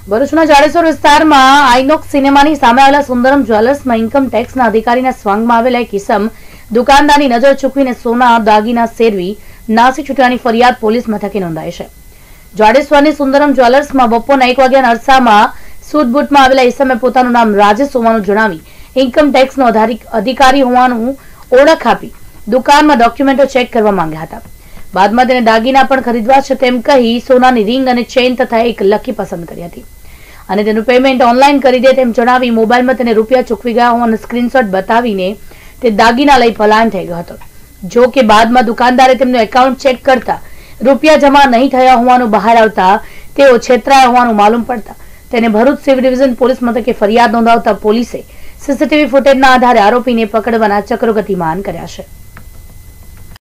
ભરૂચના જાડેશ્વર વિસ્તારમાં આઇનોક્સ સિનેમાની સામે આવેલા સુંદરમ જ્વેલર્સમાં ઇન્કમ ટેક્સના અધિકારીના સ્વાંગમાં આવેલા એક કિસમ દુકાનદારની નજર ચૂકવીને સોના દાગીના સેરવી નાસી છૂટવાની ફરિયાદ પોલીસ મથકે નોંધાઈ છે। જાડેશ્વરની સુંદરમ જ્વેલર્સમાં બપોરના 1 વાગ્યાના અરસામાં સૂટબૂટમાં આવેલા ઇસમે પોતાનું નામ રાજેશ હોવાનું જણાવી ઇન્કમ ટેક્સનો અધિકારી હોવાનું ઓળખ આપી દુકાનમાં ડોક્યુમેન્ટો ચેક કરવા માંગ્યા હતા। બાદમાં તેને દાગીના પણ ખરીદવા છે તેમ કહી સોનાની રિંગ અને ચેઇન તથા એક લકી પસંદ કરી હતી અને તેનું પેમેન્ટ ઓનલાઈન કરી દે તેમ જણાવી મોબાઈલમાં તેને રૂપિયા ચૂકવી ગયા હોવાનો સ્ક્રીનશોટ બતાવીને તે દાગીના લઈ પલાયન થઈ ગયો હતો। જો કે બાદમાં દુકાનદારે તેમનું એકાઉન્ટ ચેક કરતા રૂપિયા જમા નહીં થયા હોવાનું બહાર આવતા તેઓ છેતરાયા હોવાનું માલુમ પડતા તેને ભરૂચ સિવિલ ડિવિઝન પોલીસ મથકે ફરિયાદ નોંધાવતા પોલીસે સીસીટીવી ફૂટેજના આધારે આરોપીને પકડવાના ચક્રો ગતિમાન કર્યા છે।